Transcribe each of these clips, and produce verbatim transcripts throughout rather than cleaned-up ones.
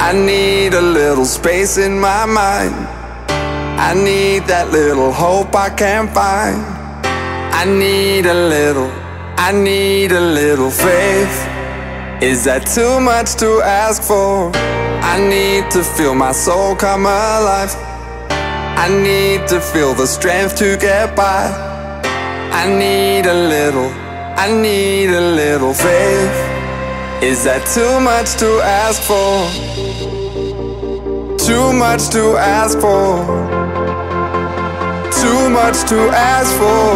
I need a little space in my mind. I need that little hope I can't find. I need a little, I need a little faith. Is that too much to ask for? I need to feel my soul come alive. I need to feel the strength to get by. I need a little, I need a little faith. Is that too much to ask for? Too much to ask for. Too much to ask for.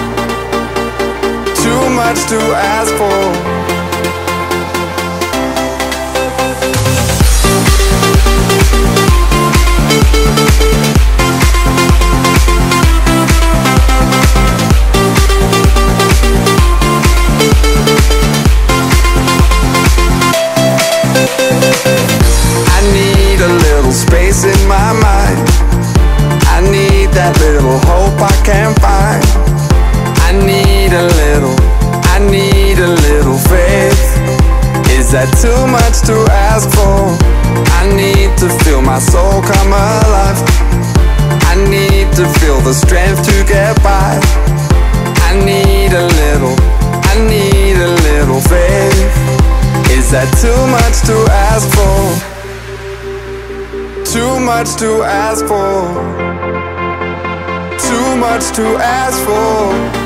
Too much to ask for. Space in my mind. I need that little hope I can't find. I need a little, I need a little faith. Is that too much to ask for? I need to feel my soul come alive. I need to feel the strength to get by. I need a little, I need a little faith. Is that too much to ask for? Too much to ask for. Too much to ask for.